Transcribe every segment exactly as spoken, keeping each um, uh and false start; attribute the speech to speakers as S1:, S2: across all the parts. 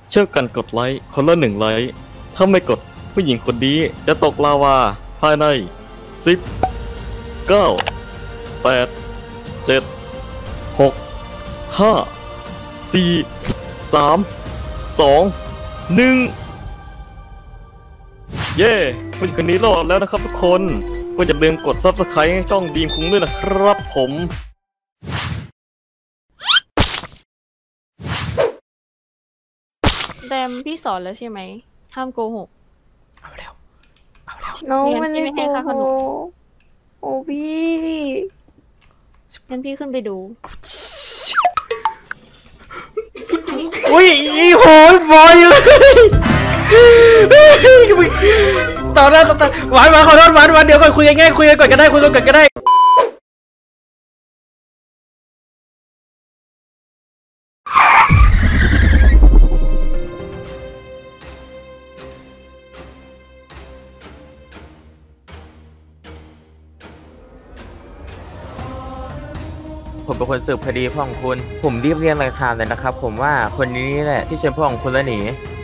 S1: เชื่อกันกดไลค์คนละหนึ่งไลค์ถ้าไม่กดผู้หญิงคนนี้จะตกลาวาภายในสิบ เก้า แปด เจ็ด หก ห้า สี่ สาม สอง หนึ่งเย้ผู้หญิงคนนี้รอดแล้วนะครับทุกคนก็อย่าลืมกด ซับสไครบ์ ให้ช่องดีมคุ้งด้วยนะครับผม
S2: แดมพี่สอนแล้วใช่ไหมห้ามโกหก
S3: เอาแล้วเอาแล้ว
S4: น้องมันไม่โกหกโอ้พี่
S2: งั้นพี่ขึ้นไปดู
S3: อุ้ยอีโหยบอยอยู่ต่อหน้าต่อตาหวานหวานขอโทษหวานหวานเดี๋ยวก่อนคุยกันง่ายคุยกันก่อนก็ได้คุยกันก่อนก็ได้ผมเป็นคนสืบคดีพ่อของคุณผมรีบเรียงรายการเลยนะครับผมว่าคนนี้นี่แหละที่เชิญพ่อของคุณแล้วหนี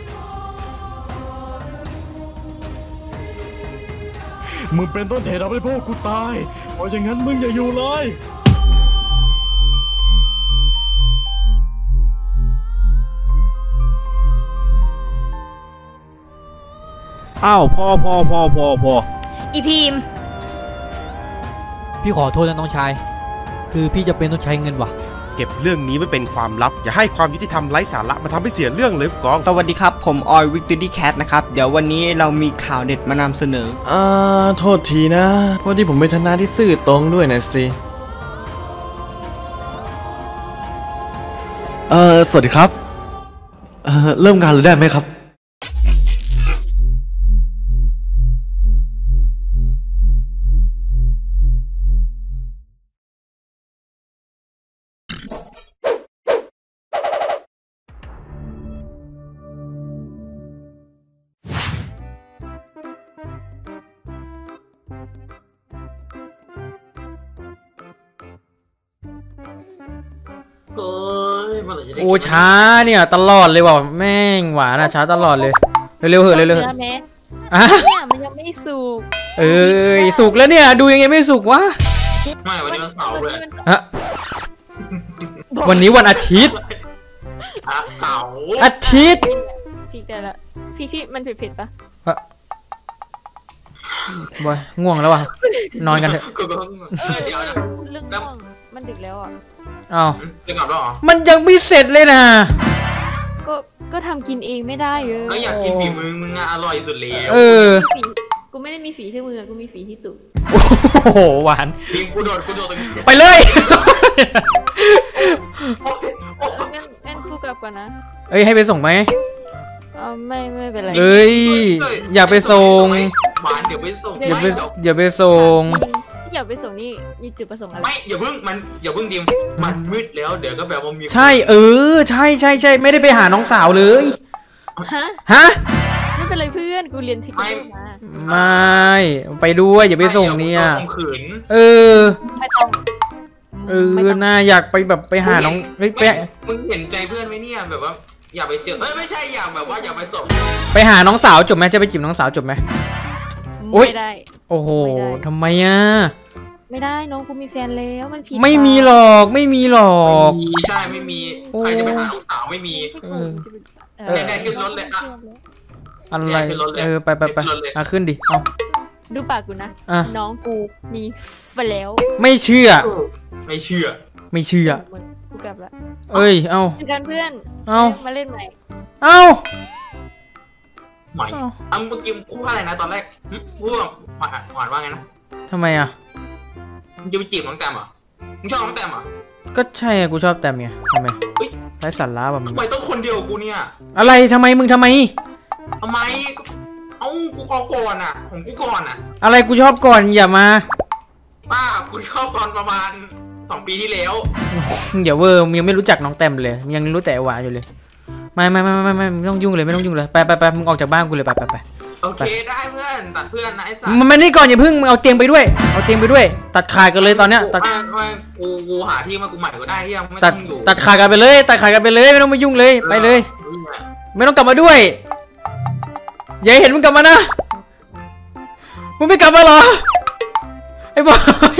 S1: มึงเป็นต้นเหตุทำให้พ่อกูตายเพราะอย่างนั้นมึงอย่าอยู่เลย
S5: อ้าวพอพอพอพอพอ
S2: อีพีม
S5: พี่ขอโทษนะน้องชายคือพี่จะเป็นต้องใช้เงินว่ะ
S6: เก็บเรื่องนี้ไว้เป็นความลับอย่าให้ความยุติธรรมไร้สาระมาทำให้เสียเรื่องเลยกอง
S7: สวัสดีครับผมออยวิกตอรี่แคทนะครับเดี๋ยววันนี้เรามีข่าวเด็ดมานำเสนอ
S8: อ่าโทษทีนะพอดีผมเป็นทนายที่ซื่อตรงด้วยนะสิเออสวัสดีครับเออเริ่มงานเลยได้ไหมครับ
S3: โอ้ช้าเนี่ยตลอดเลยว่ะแม่งหวานอะช้าตลอดเลยเร็วๆเหอะเร็วๆเหอะ
S2: อ่ะเนี่ยมันยังไม่สุก
S3: เอ้ยสุกแล้วเนี่ยดูยังไงไม่สุกวะ
S9: ไม่วันนี้วันเสาร์เลย
S3: ฮะวันนี้วันอาทิตย์
S9: เสาร์
S3: อาทิตย์
S2: พี่แต่ละพี่ที่มันเผ็ดๆปะ
S3: บอยง่วงแล้วว่ะนอนกันเถอะ
S9: เดี๋ยวนะ
S2: เรื่องง่วงมันดึกแล้วอ่ะ
S3: อ้าว
S9: จะกลับแล้วเหรอ
S3: มันยังไม่เสร็จเลยนะ
S2: ก็ก็ทำกินเองไม่ได้เยอะ
S9: ก็อยากกินฝีมือมึงอร่อยสุดเลย
S3: เออ
S2: กูไม่ได้มีฝีที่มือกูมีฝีที่ตูด
S3: โอ้โหหวาน
S9: ดิมกูโดดกูโดดตรงนี้
S3: ไปเลย
S2: งั้นงั้นกูกลับก่อนนะ
S3: เอ้ยให้ไปส่งไหม
S2: อ๋อไม่ไม่เป็นไร
S3: เอ้ยอย่าไปส่ง
S9: หวานเดี๋ยวไปส่ง
S3: อย่าไปอย่าไปส่ง
S2: อย่าไปส่งนี่มีจุดประสงค์อะไร
S9: ไม่อย่าเพิ่งมันอย่าเพิ่งดิมมันมืดแล้วเดี๋ยวก็แบบว่ามี
S3: ใช่เออใช่ใช่ใช่ไม่ได้ไปหาน้องสาวเลย
S2: ฮะ
S3: ฮะ
S2: ไม่เป็นไรเพื่อนกูเรียนเทคนิคมา
S3: ไม่ไปด้วยอย่าไปส่งเนี่ยเออ
S2: ไม่ต้อง
S3: เออน่าอยากไปแบบไปหาน้องเฮ้ยแปะ
S9: มึงเห็นใจเพื่อนไหมเนี่ยแบบว่าอย่าไปเจอเอ้ยไม่ใช่อยากแบบว่าอย่าไปส่ง
S3: ไปหาน้องสาวจบไหมจะไปจีบน้องสาวจบไหม
S2: ไม่ได้
S3: โอ้โหทำไมอ่ะ
S2: ไม่ได้น้องกูมีแฟนแล้วมันผิด
S3: ไม่มีหรอกไม่มีหรอก
S9: ใช่ไม่มีใครจะไปหาน้องสาวไม่มีแน่ๆขึ้นรถเลยอะ
S3: อะไรเออไปไปไปอ่ะขึ้นดิเอา
S2: ดูปากกูนะน้องกูมีแฟนแล้ว
S3: ไม่เชื่อ
S9: ไม่เชื่อ
S3: ไม่เชื่อ
S2: กูกลับละ
S3: เอ้ยเอา
S2: เพื่อนเพื่อน
S3: เอา
S2: มาเล่นใหม่
S3: เอา
S9: ใหม่อ่ะเมื่อกี้คู่อะไรนะตอนแรกพูดหวานหวานว่าไงนะ
S3: ทำไมอ่ะ
S9: มึงจะไปจีบน้องแต้มเหรอมึงชอบน้องแต้มเหรอ
S3: ก็ใช่กูชอบแต้มไงทำไมไร้สาระแบบมึง
S9: ทำไมต้องคนเดียวกูเนี่ย
S3: อะไรทำไมมึงทำไม
S9: ทำไมเอ้ากูขอก่อนอ่ะของกูก่อนอ่ะ
S3: อะไรกูชอบก่อนอย่ามา
S9: ป้ากูชอบตอนประมาณสองปีที่แล้ว
S3: อย่าเวอร์ยังไม่รู้จักน้องแต้มเลยยังรู้แต่หวานอยู่เลยไม่ไม่ไม่ไม่ไม่ไม่ต้องยุ่งเลยไม่ต้องยุ่งเลยไปไปไปมึงออกจากบ้านกูเลยไปไปไป
S9: โอเคได้เพื่อนตัดเพื่อนนะไอ้สัส
S3: มันนี่ก่อนอย่าพึ่งมึงเอาเตียงไปด้วยเอาเตียงไปด้วยตัดขาดกันเลยตอนเนี้ยตัด
S9: กูกูหาที่มากูใหม่ก็ได้ยังไม่
S3: ต้
S9: องอยู่
S3: ตัดขาดกันไปเลยตัดขาดกันไปเลยไม่ต้องมายุ่งเลยไปเลยไม่ต้องกลับมาด้วยอย่าให้เห็นมึงกลับมานะมึงไม่กลับมาเหรอไอ้บอย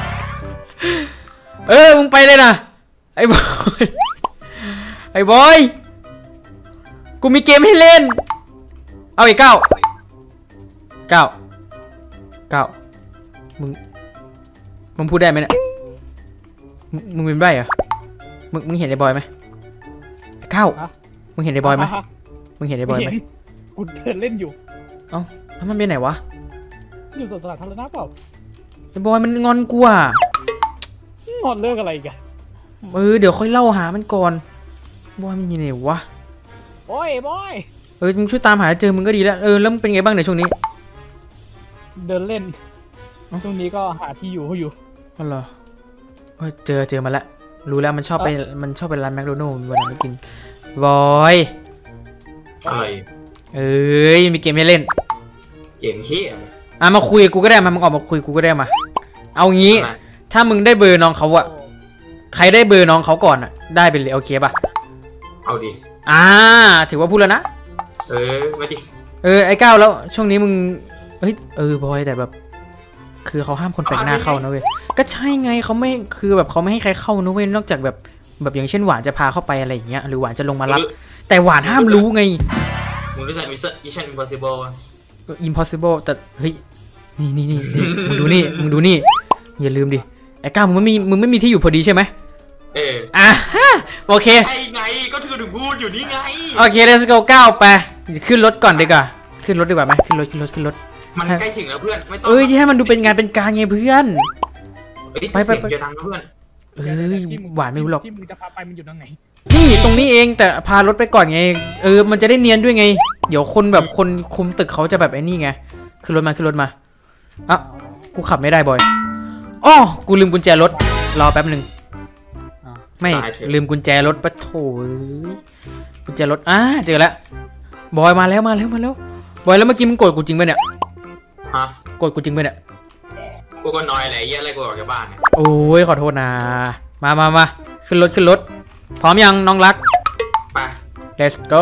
S3: เออมึงไปเลยนะไอ้บอยไอ้บอยกูมีเกมให้เล่นเอาอีกเก้าเก้าเก้ามึงมึงพูดได้ไหมเนี่ยมึงมึงเป็นใบ้เหรอมึงมึงเห็นไอ้บอยไหมเก้ามึงเห็นไอ้บอยไหมมึงเห็นไอ้บอยไหม
S5: กูเดินเล่นอยู่
S3: เอ้าแล้วมันเป็นไหนวะ
S5: อยู่สวนสาธารณะเปล่า
S3: ไอ้บอยมันงอนกูอ่ะ
S5: งอนเลิกอะไรกัน
S3: เออเดี๋ยวค่อยเล่าหามันก่อนบอยมันอยู่ไหนวะ
S5: โอ้ยบอย
S3: เออมึงช่วยตามหาเจอมึงก็ดีแล้วเออแล้วมึงเป็นไงบ้างในช่วงนี้
S5: เดินเล่นช่วงนี้ก็หาที่อยู่อยู่
S3: อ๋อเหรอเออเจอเจอมาแล้วรู้แล้วมันชอบไปมันชอบไปร้านแมคโดนัลด์เวลาไปกินบอย
S9: อะไร
S3: เอ้ยมีเกมให้เล่น
S9: เก่งเฮีย
S3: อ่ะมาคุยกับกูก็ได้มามึงออกมาคุยกูก็ได้มาเอางี้ถ้ามึงได้เบอร์น้องเขาอะใครได้เบอร์น้องเขาก่อนอะได้ไปเลยโอเคป่ะ
S9: เอาดิ
S3: อ่าถือว่าพูดแล้วนะ
S9: เออมาดิ
S3: เออไอ้ก้าวแล้วช่วงนี้มึงเฮ้ยเออบอยแต่แบบ คือเขาห้ามคนแปลกหน้าเข้านะเว้ยก็ใช่ไงเขาไม่คือแบบเขาไม่ให้ใครเข้านะเว้ยนอกจากแบบแบบอย่างเช่นหวานจะพาเข้าไปอะไรอย่างเงี้ยหรือหวานจะลงมารับแต่หวานห้ามรู้ไง
S9: มึงรู้จักมิสเตอร์มิชชั่นอิมพอสิเบิล
S3: impossible แต่เฮ้ยนี่นี่นี่นี่มึงดูนี่มึงดูนี่อย่าลืมดิไอ้ก้าวมึงไม่มีมึงไม่มีที่อยู่พอดีใช่ไหม
S9: เออ
S3: อ่ะโอเค
S9: ใช่ไงก็ถือถึงพูดอยู่นี่ไง
S3: โอเค let's go ก้าวไปขึ้นรถก่อนดีกว่าขึ้นรถดีกว่าไหมขึ้นรถขึ้นรถขึ้นรถ
S9: มันใกล้ถึงแล้วเพื่อนไม่ต้อง
S3: เอ้ยให้มันดูเป็นงานเป็นการไงเพื่อน
S9: ไปไปไปจะดังนะเพื่อน
S3: เอ้ยหวานไม่รู้หรอก
S5: ที่มึงจะพาไปมันอยู่ตรงไหน
S3: นี่ตรงนี้เองแต่พารถไปก่อนไงเออมันจะได้เนียนด้วยไงเดี๋ยวคนแบบคนคุมตึกเขาจะแบบไอ้นี่ไงขึ้นรถมาขึ้นรถมาอ่ะกูขับไม่ได้บอยอ้อกูลืมกุญแจรถรอแป๊บหนึ่งไม่ลืมกุญแจรถปะโถกุญแจรถอ่ะเจอแล้วบอยมาแล้วมาแล้วมาแล้วบอยแล้วเมื่อกี้มึงโกรธกูจริงป่ะเนี่ย
S9: ฮะ
S3: โกรธกูจริงป่ะเนี่ย
S9: กูก็น้อยแหละเยี่ยอะไรกูออกจากบ้านเนี่ย
S3: โอ้ยขอโทษนะมามามาขึ้นรถขึ้นรถพร้อมยังน้องรัก
S9: ไป
S3: let's go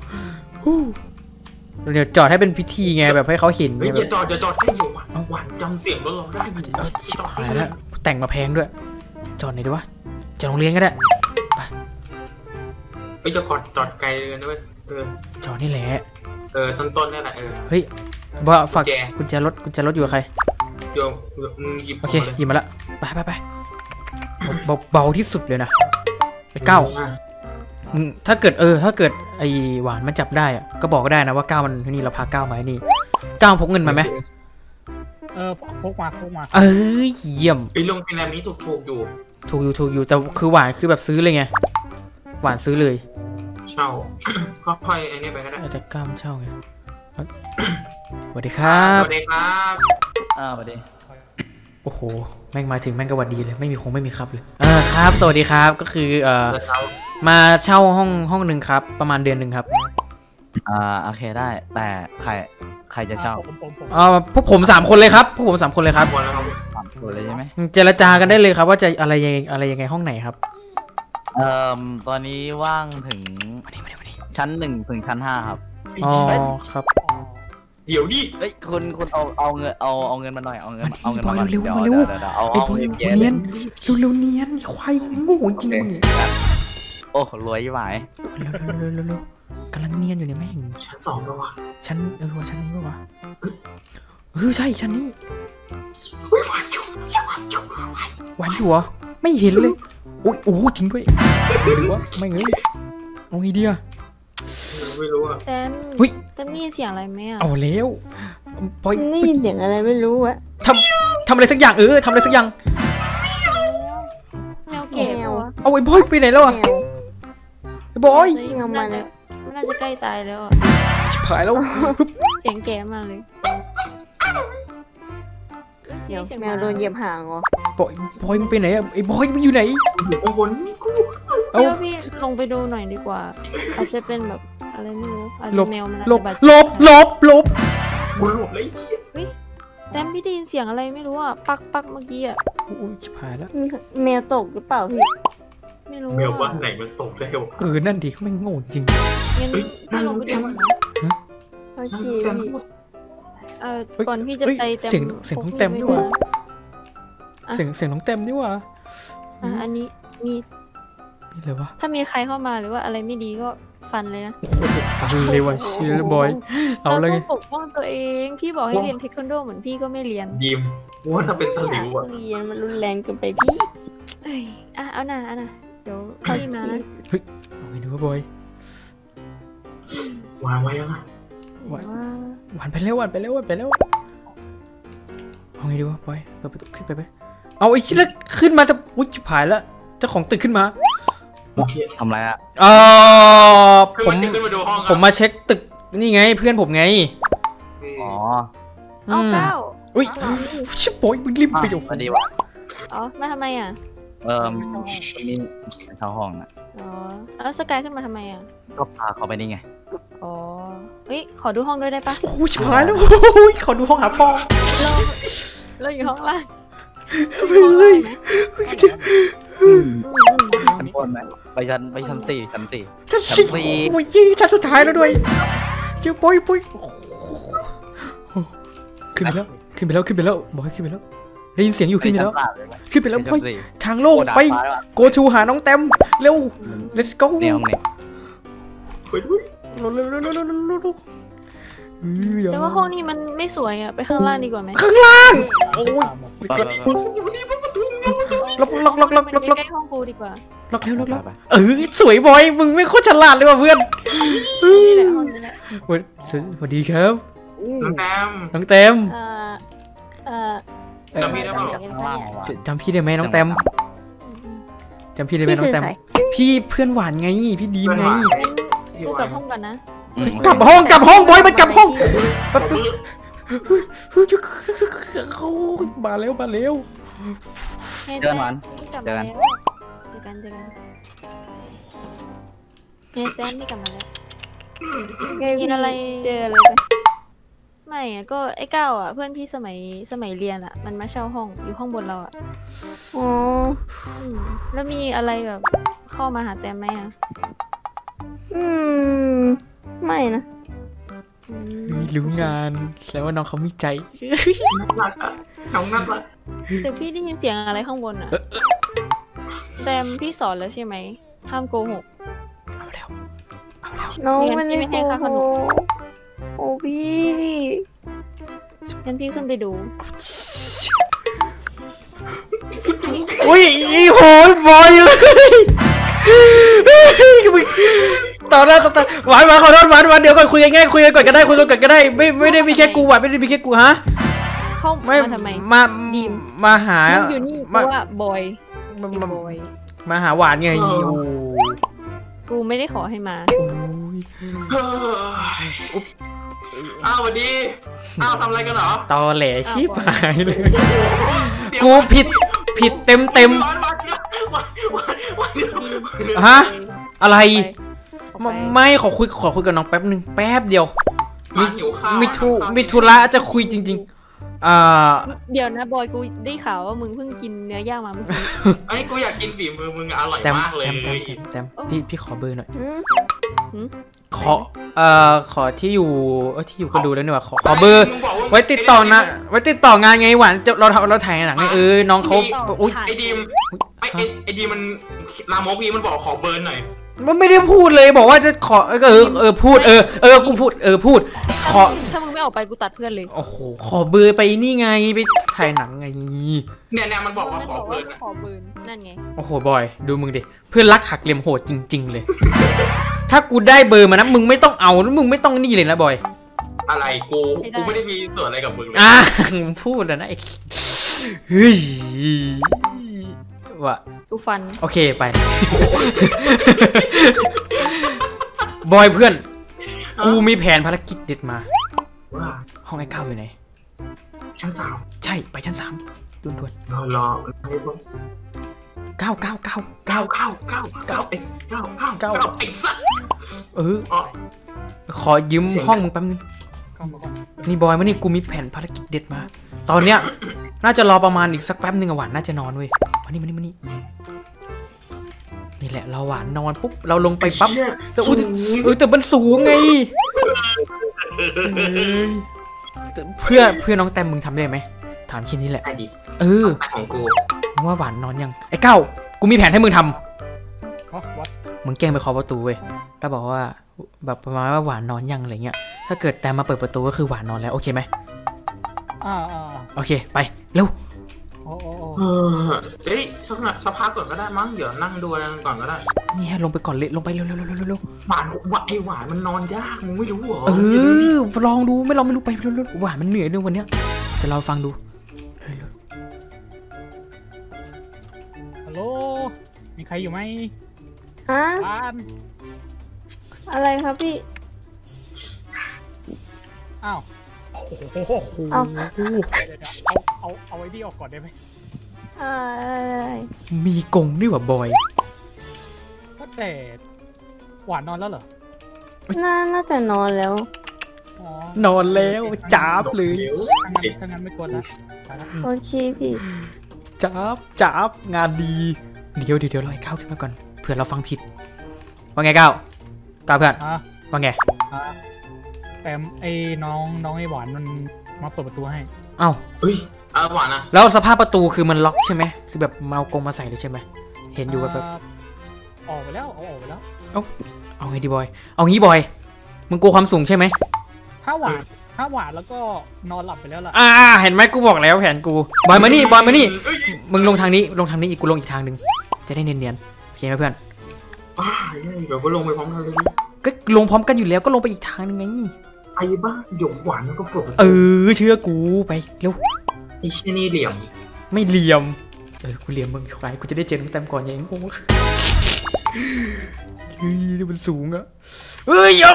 S3: เดี๋ยวจอดให้เป็นพิธีไงแบบให้เขาเห็น
S9: เฮ้ย
S3: ไง
S9: อย่าจอดอย่าจอดให้อยู่หวานหวานจำเสียงรถเราได้อยู่
S3: ชิบหายแล้วแต่งมาแพงด้วยจอดไหนดีวะจอดโรงเรียนก็ได้ไป
S9: เฮ้ยจะจอดจอดไกลเลยนะเว้ยเออ
S3: จอดนี่แหละ
S9: เออต้นต้นนี่แหละเออ
S3: เฮ้ยว่าฝาก
S9: กุญแจ
S3: กุญแจรถกุญแจรถอยู่กับใคร
S9: เดี๋ยวมึงหยิบ
S3: โอเคหยิบมาละไปไปไปเบาเบาที่สุดเลยนะไอ้เก้ามึงถ้าเกิดเออถ้าเกิดไอ้หวานมันจับได้อะก็บอกก็ได้นะว่าเก้ามันนี่เราพาเก้ามาไอ้นี่เก้าพกเงินมาไหม
S5: เออพกมาพกมา
S3: เอ้ยเยี่ยม
S9: ไอ้ลงเป็นแบบนี้ถูกถูกอยู่
S3: ถูกอยู่ถูกอยู่แต่คือหวานคือแบบซื้อเลยไงหวานซื้อเลย
S9: เช่า ค่อยๆไอ้นี่ไปก็ได้
S3: แต่เก้ามันเช่าไงสวัสดีครับ
S9: สวัสดีครับ
S10: อ่าสวัสดี
S3: โอ้โหแม่งมาถึงแม่งก็หวัดดีเลยไม่มีคงไม่มีครับเลยเออครับสวัสดีครับก็คือเอ่อมาเช่าห้องห้องหนึ่งครับประมาณเดือนหนึ่งครับ
S10: อ่าโอเคได้แต่ใครใครจะเช่า
S5: ผมผมผม
S3: เอ่อพวกผมสามคนเลยครับพวกผมสามคนเลยครับ
S9: วันแล้วครับ
S10: สามคนเลยใช่ไหม
S3: เจรจากันได้เลยครับว่าจะอะไรยังไงอะไรยังไงห้องไหนครับ
S10: เอ่อตอนนี้ว่างถึง
S3: มาดิมาดิมาดิ
S10: ชั้นหนึ่งถึงชั้นห้าครับ
S3: อ๋อครับ
S9: เดี๋ยวดิ
S10: เอ้ยคุณคุณเอาเอาเงินเอาเอาเงินมาหน่อยเอาเงิน
S3: มาดิ
S10: เอาเงินมาหน่อย
S3: เร็วๆ
S10: ดี๋ย
S3: มาเร็ว
S10: ดี๋ยดี๋ยเอา
S3: ไอ้
S10: เอา
S3: บอย
S10: เย็น
S3: เนียนเร็วๆเนียนไอ้ควายโง่จริงมึง
S10: โอ้รวยยี่หมาย
S3: เร็วเร็วเร็วเร็วกำลังเนียนอยู่เนี่ยแม่ง
S9: ชั้นสองแล้ววะ
S3: ชั้นเออว่าชั้นนี้ปะวะเออใช่ชั้นนี้
S9: เฮ้ยหวานจุ๊บหวานจุ๊บ
S3: หวานอยู่เหรอไม่เห็นเลยโอ้ยโอ้จริงด้วยหรือวะไม่เงยเอาไงดีอะ
S9: ไม่รู้อ่ะ
S2: แต้ม
S3: เฮ้ย
S2: แต้มนี่เสียงอะไรไหมอ่ะ
S3: เอาแล้วปอย
S4: นี่เสียงอะไรไม่รู้อะ
S3: ทำทำอะไรสักอย่างเออทำอะไรสักอย่าง
S2: แมวเก๋ปะวะ
S3: เอาไอ้บอยไปไหนแล้วอะ
S4: แมว
S3: ไอ้บอย
S2: เฮ้ยมันน่าจะมันน่าจะใกล้ตายแล้วอ่ะ
S3: ชิบหายแล้ว
S2: เสียงแก่มากเลย
S4: เดี๋ยว
S2: สีง
S4: แมวโดนเหยียบหางเหรอ
S3: บอยบอยมันไปไหนอะไอ้บอยมันอยู่ไหน
S9: อยู่ข้างบนนี่กู
S3: เอา
S2: เดี๋ยวพี่ลงไปดูหน่อยดีกว่า อาจจะเป็นแบบอะไรไม่รู้อาจ
S3: หล
S2: จะ
S3: บ
S2: แมวมันอาจ
S3: หลบ
S2: จะบาด
S3: หล
S2: เจ็
S3: บหลบหลบ
S9: กูหลบเลยไอ้เหี้ย
S2: เฮ้ยแต้มพี่ได้ยินเสียงอะไรไม่รู้อ่ะปักปักเมื่อกี้อ่ะ
S3: โอ้ยชิบหายแล้ว
S4: แมวตกหรือเปล่าพี่
S2: ไม่รู้
S9: เมลว่าไหนมันตกได้วะ
S3: เออนั่นดีเขาไม่โง่จริง
S2: งั้นพี่ลงไปดูก่อนนะ
S4: โอเค
S2: เออก่อนพี่จะไป
S3: เสียงเสียงน้องเต็มด้วยวะเสียงเสียงน้องเต็มนี่วะ
S2: อ่ะอันนี้มี
S3: นี่เลยวะ
S2: ถ้ามีใครเข้ามาหรือว่าอะไรไม่ดีก็ฟันเลยนะ
S3: ฟังเลยวะเชียร์บอยเอาเลย
S2: ต้องปกป้องตัวเองพี่บอกให้เรียนเทควันโดเหมือนพี่ก็ไม่เรียน
S9: ดีมว่าถ้าเป็นตะหลิวอะ
S4: เรียนมันรุนแรงเกินไปพี่
S2: เอ้ยอ่ะเอาหน่าเอาหน่าเดี๋ยวพี่มานะ
S3: เอาไงดีวะบอยว
S9: างไว้ยังไง
S3: หวานหวานไปแล้วหวานไปแล้วหวานไปแล้วเอาไงดีวะบอยเปิดประตูขึ้นไปไปเอาไอ้ชิ้นละขึ้นมาจะอุ้ยชิบหายแล้วเจ้าของตึกขึ้นมา
S10: ทำไรอะ
S3: เออ
S9: คือ
S3: ผม
S9: มันจะขึ้นมาดูห้อง
S3: ผมมาเช็คตึกนี่ไงเพื่อนผมไง
S10: อ๋อ
S2: เอาเก้า
S3: อุ้ยชิบโอยมึงรีบไปอยู่
S10: พอดีวะ
S2: อ๋อมาทำไมอ่ะ
S10: เออมีเข้าห้องนะ
S2: อ๋อแล้วสกายขึ้นมาทำไมอ่ะ
S10: ก็พาเขาไปนี่ไง
S2: อ๋อเฮ้ยขอดูห้องด้วยได้ปะ
S3: โอ้ยชิบหายแล้วโอ้ยขอดูห้องหาพ่อ
S2: เราเราอยู่ห้องล่าง
S3: ไปเลย
S10: ชั้นบนไหมไปชั้นไปชั้นสี่ชั้นสี่
S3: ชั้น
S10: ชั้น
S3: สี่
S10: สี่
S3: โอ้ยยี่ชั้นสุดท้ายแล้วด้วยเจ้าโอยโอยขึ้นไปแล้วขึ้นไปแล้วขึ้นไปแล้วบอกให้ขึ้นไปแล้วได้ยินเสียงอยู่ขึ้นไปแล้วขึ้นไปแล้วโอยทางโล่งไปโกชูหาน้องเต็มเร็ว let's go
S10: เนี่ยห้องนี้
S9: เฮ้ยเฮ้ย
S3: เร็วเร็วเร็วเร็วเร็วเร็วเร็ว
S2: แต่ว่าห้องนี้มันไม่สวยอ่ะไปข้างล่างดีกว่าไหม
S3: ข้างล่างโอ้ย
S10: ไปไปไป
S3: ล็อกล็อกล็อกล็อกล็อกล็อก
S2: ใกล้ห้องกูดีกว่า
S3: ล็อกเร็วล็อกล็อกเออสวยบอยมึงไม่โคตรฉลาดเลยว่ะเพื่อน
S2: นี่แหละห้องนี้แหละ
S3: สวัสดีครับ
S9: น้องแต้ม
S3: น้องเต็ม
S2: เอ่อเอ่อ
S9: จำพี่ได้เปล่า
S10: ข้างล่างว่ะ
S3: จำพี่ได้ไหมน้องเต็มจำพี่ได้ไหมน้องเต็มพี่เพื่อนหวานไงพี่ดีมไง
S2: กูกลับห้องก่อนนะ
S3: กลับห้องกลับห้องบอยมันกลับห้องแป๊บมาแล้วมาแล้ว
S10: เจอหวาน
S2: กลับมาแล้วเจอกันเจอกันเฮ้ยแต้มไม่กลับมาแล้ว
S4: ไง
S2: กิ
S4: พี่
S2: นอะไร
S4: เจออะไรไป
S2: ไม่อะก็ไอ้เก้าอ่ะเพื่อนพี่สมัยสมัยเรียนอ่ะมันมาเช่าห้องอยู่ห้องบนเราอ่ะ
S4: อ๋อ
S2: อืมแล้วมีอะไรแบบเข้ามาหาแต้มไหมอ่ะ
S4: อืมไม่นะ
S2: อืม
S3: รู้งานแสดงว่าน้องเขามีใจ
S9: น่ารักอะน้องน่ารัก
S2: แต่พี่ได้ยินเสียงอะไรข้างบนอ่ะแต้มพี่สอนแล้วใช่ไหมห้ามโกหก
S3: เอาแล้วเอาแล้ว
S4: น้อง
S2: เรียน
S4: มัน
S2: พี่
S4: ไม่
S2: ไม่ให้ค่าขนม
S4: โอ้พี่
S2: งั้นพี่ขึ้นไปดู
S3: อุ้ยอีโหยบอยเลยต่อหน้าต่อตาหวานหวานขอโทษหวานหวานเดี๋ยวก่อนคุยกันง่ายคุยกันก่อนก็ได้คุยกันก่อนก็ได้ไม่ไม่ได้มีแค่กูหวานไม่ได้มีแค่กูฮะ
S2: เข้า
S3: ไม่
S2: มาทำไม
S3: มา
S2: ดีม
S3: มาหา
S2: มึงอยู่นี่เพ
S3: มา
S2: ราะว่าบอย
S3: มา
S2: ไอ้
S3: มา
S2: บอย
S3: มาหาหวานไงโอ้ย
S2: กูไม่ได้ขอให้มา
S9: เฮ้ยอ้าวสวัสดีอ้าวทำอะไรกันเหรอ
S3: ตอแหลชิบหายเลย
S9: เดี๋ยว
S3: กูผิดผิดเต็มเต็ม
S9: วันวันเดียววันวันวันเดียว
S3: ฮะอะไร
S2: ออกไป
S3: ไม่ขอคุยขอคุยกับน้องแป๊บนึงแป๊บเดียว
S9: มาหิวข้าว
S3: มิทุ
S9: ข้าว
S3: มิทุระจะคุยจริงๆอ่า
S2: เดี๋ยวนะบอยกูได้ข่าวว่ามึงเพิ่งกินเนื้อย่างมาเมื่อกี้
S9: ไอ้ยกูอยากกินฝีมือมึงอร่อย
S3: แต้ม
S9: มากเลย
S3: แต้มแต้มแต้มแต้มพี่พี่ขอเบอร์หน่อย
S4: อืม
S3: ขอเอ่อขอที่อยู่เออที่อยู่ก็ดูแล้วนี่หว่าขอขอเบอร์
S9: มึงบอกา
S3: ไว้ติดต่อนะไว้ติดต่องานไงหวานจะเราทำเราถ่ายหนังไงเออน้องเขาอุ้ย
S9: ไอ้ดีมไอ้ไอ้ไอ้ดีมมันลามกพี่มันบอกขอเบิร์นหน่อย
S3: มันไม่ได้พูดเลยบอกว่าจะขอเออเออพูดเออเออกูพูดเออพูดขอ
S2: ถ้ามึงไม่ออกไปกูตัดเพื่อนเลย
S3: โอ้โหขอเบอร์ไปนี่ไงไปถ่ายหนังไง
S9: เนี่ยเนี่ยมันบอกว่าขอเบิร์นอะ
S2: ขอเบิร์นนั่นไง
S3: โอ้โหบอยดูมึงดิเพื่อนรักหักเหลี่ยมโหดจริง ๆ เลย ถ้ากูได้เบอร์มานะมึงไม่ต้องเอาแล้วมึงไม่ต้องนี่เลยนะบอย
S9: อะไรกูกูไม่ได้มีส่วนอะไรกับมึงเลย
S3: อ่ะพูดแล้วนะไอ้เฮ้ยว่ะ
S2: กูฟัน
S3: โอเคไป บอยเพื่อน กูมีแผนภารกิจเด็ดมา
S9: ว่า
S3: ห้องไอ้เก้าอยู่ไหน
S9: ชั้นสาม
S3: ใช่ไปชั้นสามด่วน
S9: รอรอไอ้พวก
S3: ๆเก้าเก้าเก้า
S9: เก้าเก้าเก้าเก้าไอ้เก้าเก้าเก้าไอ้สัตว์
S3: เออ
S9: อ๋อ
S3: ขอยืมห้องมึงแป๊บนึง
S5: เข้ามาก่อน
S3: นี่บอยมานี่กูมีแผนภารกิจเด็ดมา ตอนเนี้ย น่าจะรอประมาณอีกสักแป๊บนึงอะหวานน่าจะนอนเว้ยมานี่มานี่มานี่นี่นี่แหละเราหวานนอนปุ๊บเราลงไปปั๊บแต่อุ้ยเออแต่มันสูงไงเพื่อเพื่อน้องแต้มมึงทำได้ไหมถามแค่นี้แหละเออ
S9: ของกู
S3: มึงว่าหวานนอนยังไอ้เก้ากูมีแผนให้มึงทำมึงแกล้งไปเคาะประตูเว้ยแล้วบอกว่าแบบประมาณว่าหวานนอนยังอะไรเงี้ยถ้าเกิดแต้มมาเปิดประตูก็คือหวานนอนแล้วโอเคไหม
S5: อ่า
S3: โอเคไปเร็ว
S9: เออเอ้ยสักหน่อยสักพักก่อนก็ได้มั้งเดี๋ยวนั่งดูอะไรก่อนก็ได้
S3: นี่ฮะลงไปก่อนเลยลงไปเร็วเร็วเร็วเร็วเร็ว
S9: หวานหวานไอหวานมันนอนยากมึงไม่รู้เหรอ
S3: เออลองดูไม่ลองไม่รู้ไปเร็วเร็วหวานมันเหนื่อยด้วยวันเนี้ยจะเราฟังดู
S5: ฮัลโหลมีใครอยู่ไหม
S4: ฮะอะไรครับพี่
S5: อ้าว
S4: เอา
S5: เอาเอาเอาไอ้นี่ออกก่อนได้ไหม
S3: มีกงด้วยว่ะบอย
S5: ก็แต่หวานนอนแล้วเหรอ
S4: น่าน่าจะนอนแล้ว
S3: นอนแล้วจ้าบเลย
S5: ถ้างั้นไม่กวนนะ
S4: โอเคพี่
S3: จ้าบจ้าบงานดีเดี๋ยวเดี๋ยวเดี๋ยวเราให้ก้าวขึ้นมาก่อนเผื่อเราฟังผิดว่าไงก้าวก้าวเพื่อนว่าไง
S5: แต่ไอ้น้องน้องไอ้หวานมันมาเปิดประตูให้
S3: เอ้า
S9: เฮ้ยอาหวานนะ
S3: แล้วสภาพประตูคือมันล็อกใช่ไหมคือแบบมาเอากรงมาใส่เลยใช่ไหมเห็นอยู่แบบ
S5: ออกไปแล้วเอาออกไปแล้ว
S3: เอาเอาไงดีบอยเอางี้บอยมึงกลัวความสูงใช่ไหม
S5: ถ้าหวานถ้าหวานแล้วก็นอนหลับไปแล้วล่ะ
S3: อ่าเห็นไหมกูบอกแล้วแผนกูบอยมานี่บอยมานี่มึงลงทางนี้ลงทางนี้อีกกูลงอีกทางหนึ่งจะได้เนียนๆโอเคไหมเพื่อน
S9: อ่าเดี๋ยวก็ลงไปพร้อมกันเลย
S3: ก็ลงพร้อมกันอยู่แล้วก็ลงไปอีกทางนึงไง
S9: ไอ้บ้าหยกหวานมันก็ปลด
S3: เออเชื่อกูไปเร็ว
S9: ไอ้เชี่ยนี่เหลี่ยม
S3: ไม่เหลี่ยมเออกูเหลี่ยมมึงใครกูจะได้เจอมึงเต็มก่อนยังโอ้เฮ้ยมันสูงอะเฮ้ยยัง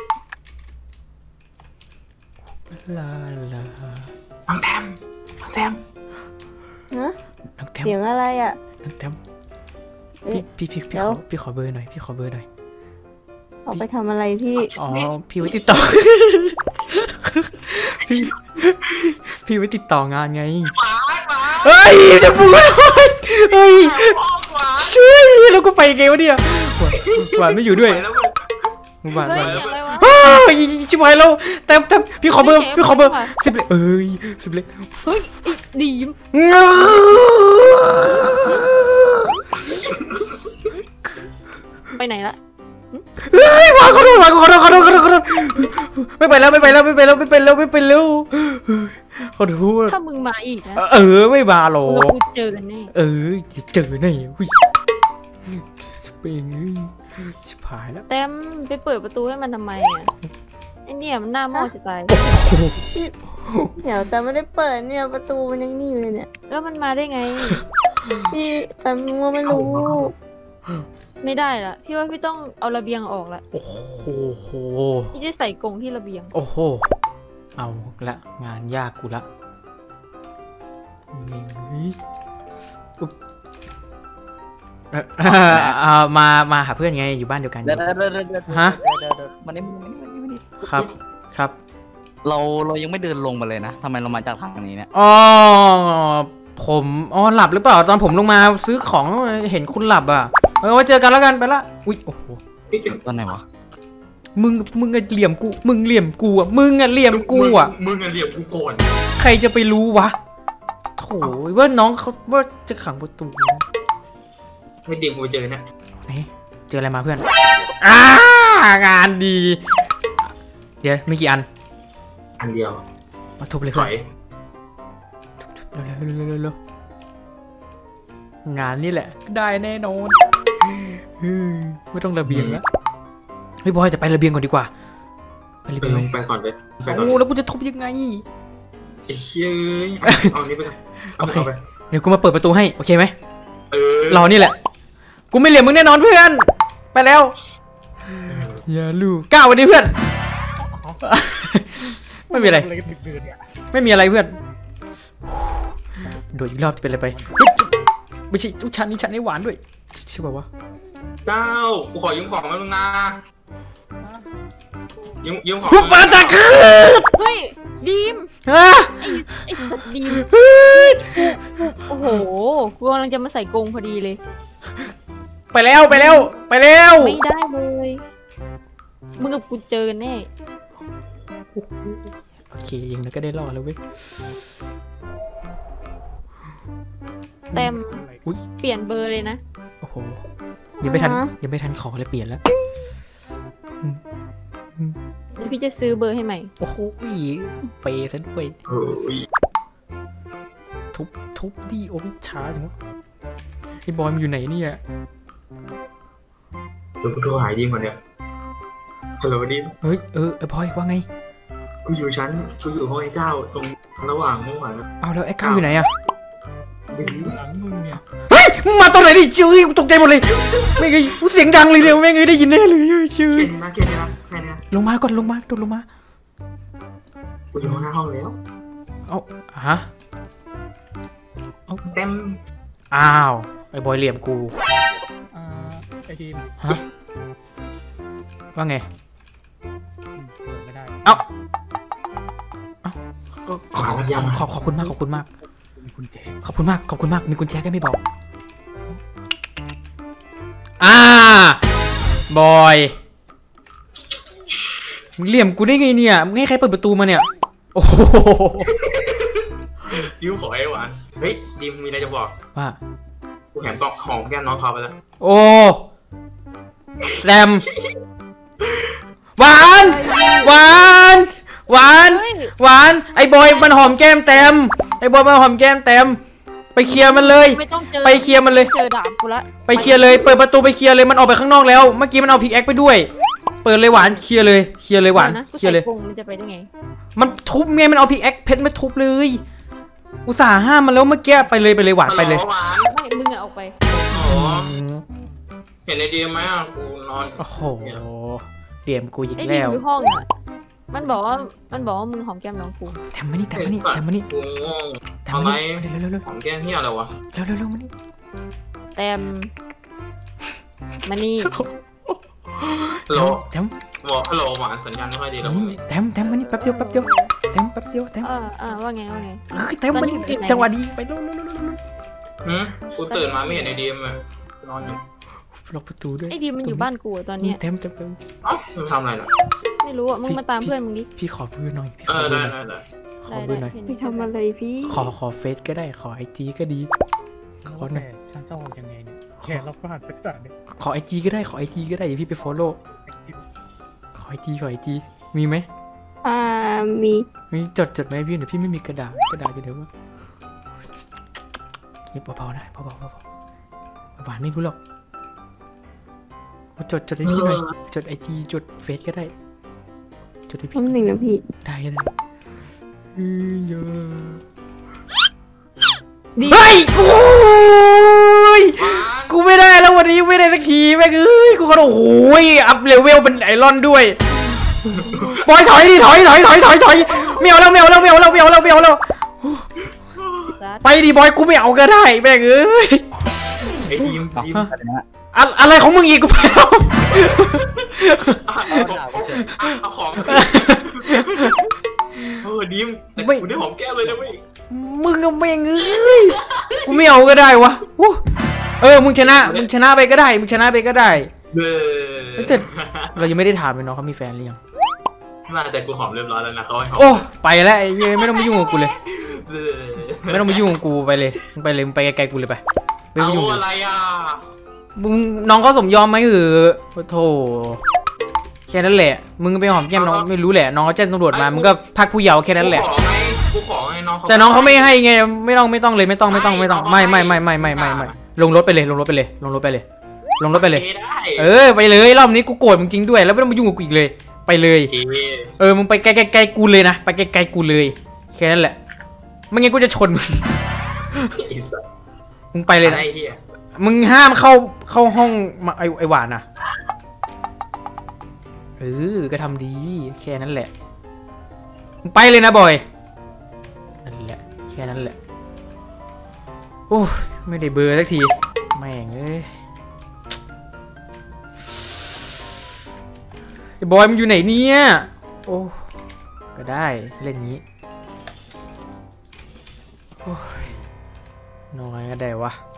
S3: ลาลา
S9: น้องแทมน้องแทม
S4: นะเสียงอะไรอ่ะ
S3: น้องแทมพี่พี่พี่พี่ขอพี่ขอเบอร์หน่อยพี่ขอเบอร์หน่อย
S4: ออกไปทำอะไรพี่
S3: อ๋อพี่ไว้ติดต่อพี่พี่ไว้ติดต่องานไงเฮ้ยจะพูดเฮ้ยช่วยแล้วก็ไปไงวะเนี่ยหวานไม่อยู่ด้วยหวานหวานเฮ้ยชิบหายแล้วแต่แต่พี่ขอเบอร์พี่ขอเบอร์สิบเลยเอ้ยสิบเลย
S2: เฮ้ยดีมไปไหนละ
S3: เฮ้ยขอโทษขอโทษขอโทษขอโทษขอโทษไม่ไปแล้วไม่ไปแล้วไม่ไปแล้วไม่ไปแล้วไม่ไปแล้วขอโทษ
S2: ถ้ามึงมาอีกนะ
S3: เออไม่มาหรอก
S2: มึงเจอกันแน่
S3: เออเจอแน่หุ้ยสเปงชิบหายแล้ว
S2: แต้มไปเปิดประตูให้มันทำไมอ่ะไอเนี่ยมันหน้าหม้อจะตาย
S4: เดี๋ยวแต่ไม่ได้เปิดเนี่ยประตูมันยังนี่อยู่เลยเนี่ย
S2: แล้วมันมาได้ไง
S4: พี่แต่มึงไม่รู้
S2: ไม่ได้ละพี่ว่าพี่ต้องเอาระเบียงออกละ
S3: โอ้โห
S2: พี่จะใส่กรงที่ระเบียง
S3: โอ้โหเอาละงานยากกูละมามาหาเพื่อนไงอยู่บ้านเดียวกันฮะ
S10: มานี่มานี่มานี่มานี่
S3: ครับครับ
S10: เราเรายังไม่เดินลงมาเลยนะทำไมเรามาจากทางนี้เนี่ย
S3: อ๋อผมอ๋อหลับหรือเปล่าตอนผมลงมาซื้อของเห็นคุณหลับอ่ะเออไว้เจอกันแล้วกันไปละอุ้ยโอ้โห
S10: ตอนไหนวะ
S3: มึงมึงอะเหลี่ยมกูมึงเหลี่ยมกูอ่ะมึงอะเหลี่ยมกูอ่ะ
S9: มึงอะเหลี่ยมกูก่อน
S3: ใครจะไปรู้วะโถ่ว่าน้องเขาว่าจะขังประตู
S9: ไม่เดี๋ยวกูเจอเนี่ย
S3: เจออะไรมาเพื่อนอ่างานดีเดี๋ยวมีกี่อัน
S9: อันเดียว
S3: มาทุบเลยเพื่อนเร็วๆงานนี่แหละได้แน่นอนไม่ต้องระเบียงแล้วเฮ้ยบอยจะไประเบียงก่อนดีกว่า
S9: ไประเบียงไปก่อนเลย
S3: โอ้แล้วกูจะทุบยังไง
S9: ไอ้เชี่ยเอานี้ไป
S3: โอเคเดี๋ยวกูมาเปิดประตูให้โอเคไหมเออรอนี่แหละกูไม่เหลี่ยมมึงแน่นอนเพื่อนไปแล้วอย่าลูกก้าววันนี้เพื่อนไม่มีอะไรไม่มีอะไรเพื่อนโดดอีกรอบจะเป็นอะไรไปไม่ใช่ทุกชั้นนี้ชั้นนี้หวานด้วยใช่ป่าวะ
S9: เจ้ากูขอยืมของมาลุงนายืมยืมของ
S3: มาจากคืน
S2: เฮ้ยดีมไอ้ไอ้สัตว์ดีมโอ้โหกูกำลังจะมาใส่กรงพอดีเลย
S3: ไปไปแล้วไปแล้วไปแล้ว
S2: ไม่ได้เลยมึงกับกูเจอแน่
S3: โอเคยังแล้วก็ได้รอดแล้วเว้ย
S2: เต็ม
S3: อุ้ย
S2: เปลี่ยนเบอร์เลยนะ
S3: โอ้โหยังไม่ทัน
S4: อ่าฮะ
S3: ยังไม่ทันขอเลยเปลี่ยนแล้ว
S2: เดี๋ยวพี่จะซื้อเบอร์ให้ใหม่
S3: โอ้โหเปย์ซะด้วย
S9: โอ้ย
S3: ทุบทุบดิโอ้ยช้าจังวะไอ้บอยมันอยู่ไหนเนี่ย
S9: เดี๋ยวกูโทรหาดิมก่อนเนี่ยฮัลโหลดิม
S3: เฮ้ยเออไอ้บอยว่าไง
S9: กูอยู่ชั้นกูอยู่ห้องไอ้เก้าตรงระหว่างห้องหวาน
S3: เอาแล้วไอ้ก้าวอยู่ไหนอะ
S9: ไม่รู้
S5: หลังมึงเนี่ย
S3: เฮ้ยมึงมาตอนไหนดิชื่อกูตกใจหมดเลยไม่ไงกูเสียงดังเลยเนี่ยไม่ไงได้ยินแน่เลยชื่อ
S9: แค่นี้นะแค่นี้นะแค่นี้นะ
S3: ลงมาก่อนลงมาโดดลงมา
S9: กูอยู่ห้องหน้าห้องแล้ว
S3: เอาฮะ
S9: เต็ม
S3: อ้าวไอ้บอยเหลี่ยมกู
S5: อ่าไอทีม
S3: ฮะว่าไง
S5: อืมเปิดไม่ได้
S3: เอ้าเอ้าขอขอ
S9: หารับยามา
S3: ขอขอบคุณมากขอบคุณมาก
S5: มีคุณเจ
S3: ขอบคุณมากขอบคุณมากมีกุญแจก็ไม่บอกอ่าบอยมึงเหลี่ยมกูได้ไงเนี่ยมึงให้ใครเปิดประตูมาเนี่ยโอ้โห
S9: ดิวขอไอ้หวานเฮ้ยดิมมีอะไรจะบอก
S3: ว่า
S9: กูแหมกล่องหอมแก้มน้องเขาไปแล้ว
S3: โอ้แรมหวานหวานหวาน
S2: เฮ้ย
S3: หวานไอ้บอยมันหอมแก้มเต็มไอ้บอยมันหอมแก้มเต็มไปเคลียร์มันเลย
S2: ไม่ต้องเจอ
S3: ไปเคลียร์มันเลย
S2: เจอดาบกูละ
S3: ไปเคลียร์เลยเปิดประตูไปเคลียร์เลยมันออกไปข้างนอกแล้วเมื่อกี้มันเอาพิกแอคไปด้วย เปิดเลยหวานเคลียร์เลยเคลียร์เลยหวาน
S2: ดี๋นะ
S3: เคลียร์เลย
S2: ใส่กรงมันจะไปได้ไง
S3: มันทุบไงมันเอาพิกแอคเพชรมาทุบเลยอุตส่าห์ห้ามมันแล้วเมื่อกี้ไปเลยไปเลยหวานไปเลย
S9: ฮัลโหลหวาน
S2: ไม่มึงอะออกไป
S9: โอ้เห็นไอดีมไหมอ่ะกูนอน
S3: โอ้โหเตรียมกูอีก
S2: ไอ้ดิ
S3: แล้ว
S2: มอยู่ห้องอะมันบอกว่ามันบอกว่ามึงหอมแก้มน้องกู
S3: แทมมานี่แทมมานี่แทมมานี่
S9: กูง่วง
S3: แทม
S9: ทำ
S3: มา
S9: ไม
S3: นี่เร็วเร็วเร็ว
S9: หอมแก้มที่อะไรวะ
S3: เร็วเร็วเร็วมานี่
S2: แต้มมานี่
S9: ฮัลโหล
S3: แทม
S9: บอกฮัลโหลหวานสัญญาณไม่ค่อยดีแล้ว
S3: แทมแทมมานี่แป๊บเดียวแป๊บเดียวแทมแป๊บเดียวแทม
S2: เออเออว่าไงว่าไง
S3: เฮ้ยแทมมานี่
S2: ตอนนี้อยู่ไหน
S3: จังหวะดีไปเร็วเร็วเร็วเร็วเร็ว
S9: หืมกูตื่นมาไม่เห็นไอดีมอ่ะนอนอยู่
S3: ล็อกประตูด้วย
S2: ไอ้ดิมมันอยู่บ้านกูอะตอนเนี้ย
S3: แทมแทมแทม
S9: เอ้ามึงทำอะไรล่ะ
S2: ไม่รู้อะมึงมาตามเพื่อนมึงดิ
S3: พี่ขอเบอร์หน่อยพี่
S9: เอ
S3: ขอ
S9: อ
S3: เบอ
S9: ได้
S3: ร์หน่อย
S9: ได้ได้
S3: ขอเบอร์หน่อย
S2: ได้ได้
S4: พี่ทำอะไรพี่
S3: ขอขอเฟซก็ได้ขอไอจีก็ดีขอหน่อย
S5: ช่างเจ้ายังไงเนี่ยแค่เราก็หันไปตัดเนี่ย
S3: ขอไอจีก็ได้ขอไอจีก็ได้อย่าพี่ไปฟอลโล่ขอไอจีขอไอจีมีไหม
S4: อ่ามี
S3: มีจดจดไหมพี่เดี๋ยวพี่ไม่มีกระดาษกระดาษอยู่เดี๋ยวว่าเงียบเบาๆนะเบาๆเบาๆหวานไม่รู้หรอกจดจดไอพี่หน่อยจดไอจีจดเฟซก็ได้จดไอ
S4: ค
S3: พี่
S4: นหนึ่งนะพี่
S3: ได้ได้เฮ้ยเยอะ
S2: ดี
S3: เฮ้ยโอ้ยกูไม่ได้แล้ววันนี้ไม่ได้สักทีแม่งเอ้ยกูก็โอ้โหอัพเลเวลเป็นไอรอนด้วยบอยถอยดิถอยถอยถอยถอยถอยไม่เอาแล้วไม่เอาแล้วไม่เอาแล้วไม่เอาแล้วไม่เอาแล้ว
S2: ซัด
S3: ไปดิบอยกูไม่เอาก็ได้แม่งเอ้ย
S9: ไอดีมดีม
S3: อะอะไรของมึงอีกกูไปแล้ว
S9: เอาของเออดีมแต่กูได้หอมแก้มเลยนะเว้ย
S3: มึงก็แม่งเอ้ยกูไม่เอาก็ได้วะอู้เออมึงชนะมึงชนะไปก็ได้มึงชนะไปก็ได้
S9: เออ
S3: แต่เรายังไม่ได้ถามเลยน้องเขามีแฟนหรือยัง
S9: น่าแต่กูหอมเรียบร้อยแล้วนะเขาให้หอม
S3: โอ้ไปแล้วไอ้เหี้ยไม่ต้องมายุ่งกับกูเลย
S9: เออ
S3: ไม่ต้องมายุ่งกับกูไปเลยมึงไปเลยมึงไปไกลๆกูเลยไปไม่
S9: เอา
S3: ต้องยุ่งกับกู
S9: อะไรอ่ะ
S3: มึงน้องเขาสมยอมไหมเออโธ่แค่นั้นแหละมึงไปหอมแก้มน้องไม่รู้แหละน้องเขาแจ้งตำรวจมามึงก็พักผู้เยาว์แค่นั้นแหละ
S9: กูขอไงกูขอไงน้องเขา
S3: แต่น้องเขาไม่ให้ไงไม่ต้องไม่ต้องเลยไม่ต้องไม่ต้องไม่ต้องไม่ไม่ไม่ไม่ไม่ไม่ไม่ลงรถไปเลยลงรถไปเลยลงรถไปเลยลงรถไปเลย
S9: ได้
S3: เออไปเลยรอบนี้กูโกรธมึงจริงด้วยแล้วไม่ต้องมายุ่งกับกูอีกเลยไปเลย
S9: โอเค
S3: เออมึงไปไกลๆไกลๆกูเลยนะไปไกลๆกูเลยแค่นั้นแหละไม่งั้นกูจะชนมึง
S9: ไอ้สัส
S3: มึงไปเลยนะ
S9: ไอ้เหี้ย
S3: มึงห้ามเข้าเข้าห้องมาไอไอหวานนะเออก็ทำดีแค่นั้นแหละมึงไปเลยนะบอยนั่นแหละแค่นั้นแหละโอ้ไม่ได้เบอร์สักทีแม่งเอ้ยไอบอยมันอยู่ไหนเนี่ยโอ้ก็ได้เล่นงี้โอ้ยน้อยก็ได้วะ